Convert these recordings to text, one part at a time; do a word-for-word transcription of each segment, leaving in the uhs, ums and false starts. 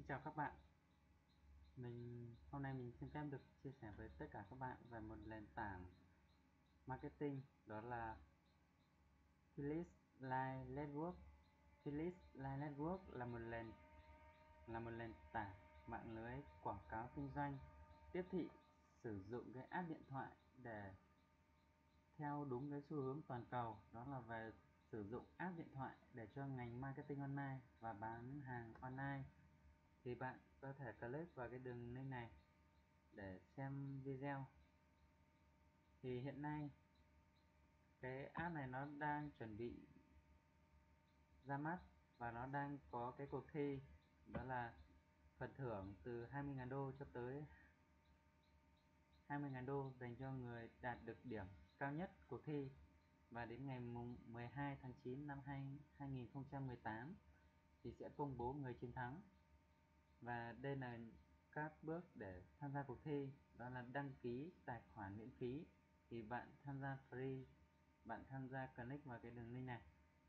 chào các bạn. Mình hôm nay mình xin phép được chia sẻ với tất cả các bạn về một nền tảng marketing, đó là Philips Line Network. Philips Line Network là một nền là một nền tảng mạng lưới quảng cáo kinh doanh tiếp thị sử dụng cái app điện thoại để theo đúng cái xu hướng toàn cầu, đó là về sử dụng app điện thoại để cho ngành marketing online và bán hàng online. Thì bạn có thể click vào cái đường link này để xem video. Thì hiện nay cái app này nó đang chuẩn bị ra mắt và nó đang có cái cuộc thi, đó là phần thưởng từ hai mươi nghìn đô cho tới hai mươi nghìn đô dành cho người đạt được điểm cao nhất cuộc thi. Và đến ngày mười hai tháng chín năm hai nghìn không trăm mười tám thì sẽ công bố người chiến thắng. Và đây là các bước để tham gia cuộc thi, đó là đăng ký tài khoản miễn phí. Thì bạn tham gia free, bạn tham gia click vào cái đường link này.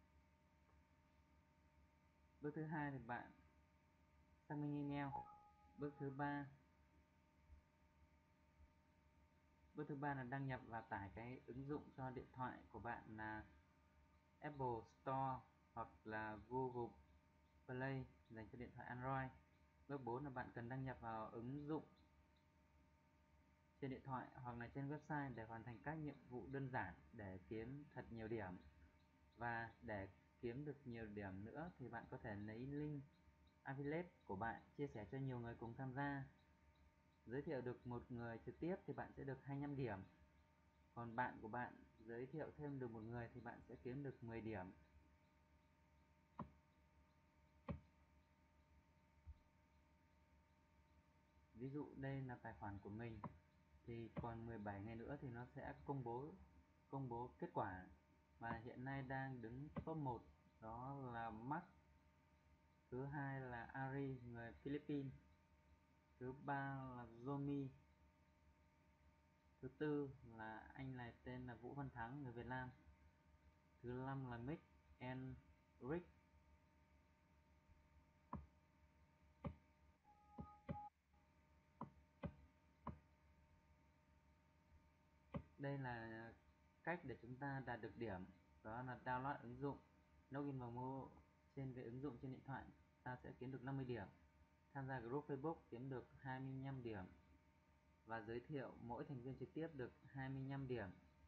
Bước thứ hai thì bạn xác minh email. Bước thứ ba Bước thứ ba là đăng nhập và tải cái ứng dụng cho điện thoại của bạn là Apple Store hoặc là Google Play dành cho điện thoại Android. Bước bốn là bạn cần đăng nhập vào ứng dụng trên điện thoại hoặc là trên website để hoàn thành các nhiệm vụ đơn giản để kiếm thật nhiều điểm. Và để kiếm được nhiều điểm nữa thì bạn có thể lấy link affiliate của bạn chia sẻ cho nhiều người cùng tham gia. Giới thiệu được một người trực tiếp thì bạn sẽ được hai mươi lăm điểm. Còn bạn của bạn giới thiệu thêm được một người thì bạn sẽ kiếm được mười điểm. Ví dụ đây là tài khoản của mình, thì còn mười bảy ngày nữa thì nó sẽ công bố công bố kết quả. Và hiện nay đang đứng top một, đó là Mark. Thứ hai là Ari, người Philippines. Thứ ba là Zomi. Thứ tư là anh này tên là Vũ Văn Thắng, người Việt Nam. Thứ năm là Mick and Rick. Đây là cách để chúng ta đạt được điểm, đó là download ứng dụng, login vào mua trên cái ứng dụng trên điện thoại, ta sẽ kiếm được năm mươi điểm. Tham gia group Facebook kiếm được hai mươi lăm điểm. Và giới thiệu mỗi thành viên trực tiếp được hai mươi lăm điểm.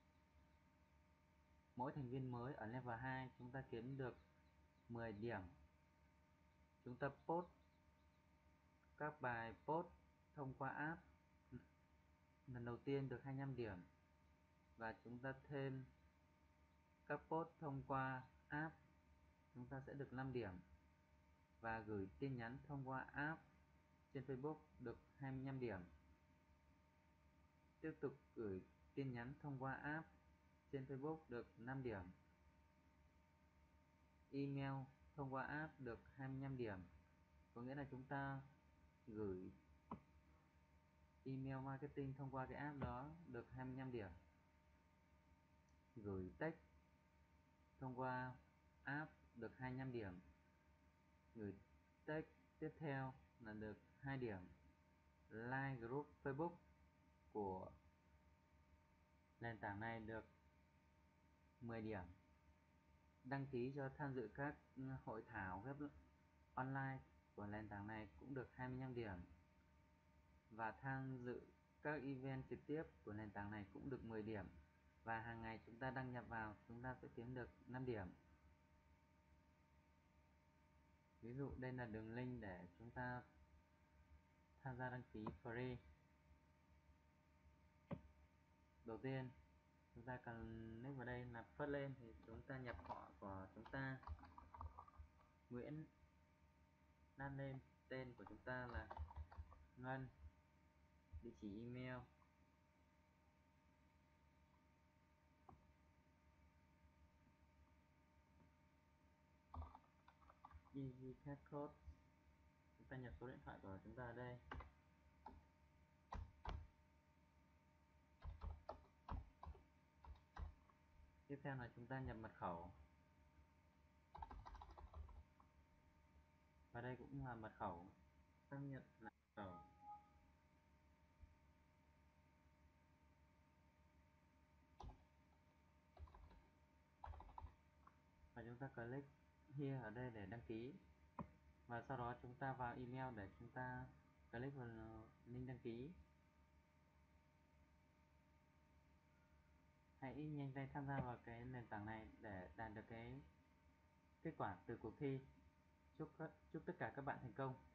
Mỗi thành viên mới ở level hai chúng ta kiếm được mười điểm. Chúng ta post các bài post thông qua app lần đầu tiên được hai mươi lăm điểm. Và chúng ta thêm các post thông qua app, chúng ta sẽ được năm điểm. Và gửi tin nhắn thông qua app trên Facebook được hai mươi lăm điểm. Tiếp tục gửi tin nhắn thông qua app trên Facebook được năm điểm. Email thông qua app được hai mươi lăm điểm. Có nghĩa là chúng ta gửi email marketing thông qua cái app đó được hai mươi lăm điểm. Gửi text thông qua app được hai mươi lăm điểm. Gửi text tiếp theo là được hai điểm. Like group Facebook của nền tảng này được mười điểm. Đăng ký cho tham dự các hội thảo web online của nền tảng này cũng được hai mươi lăm điểm. Và tham dự các event trực tiếp của nền tảng này cũng được mười điểm. Và hàng ngày chúng ta đăng nhập vào, chúng ta sẽ kiếm được năm điểm. Ví dụ đây là đường link để chúng ta tham gia đăng ký free. Đầu tiên chúng ta cần click vào đây là first name, thì chúng ta nhập họ của chúng ta, Nguyễn. Last name, tên của chúng ta là Ngân. Địa chỉ email, EasyCat code. Chúng ta nhập số điện thoại của chúng ta ở đây. Tiếp theo là chúng ta nhập mật khẩu. Và đây cũng là mật khẩu. xác nhận lại khẩu và chúng ta click here ở đây để đăng ký, và sau đó chúng ta vào email để chúng ta click vào link đăng ký. Hãy nhanh tay tham gia vào cái nền tảng này để đạt được cái kết quả từ cuộc thi. Chúc chúc tất cả các bạn thành công.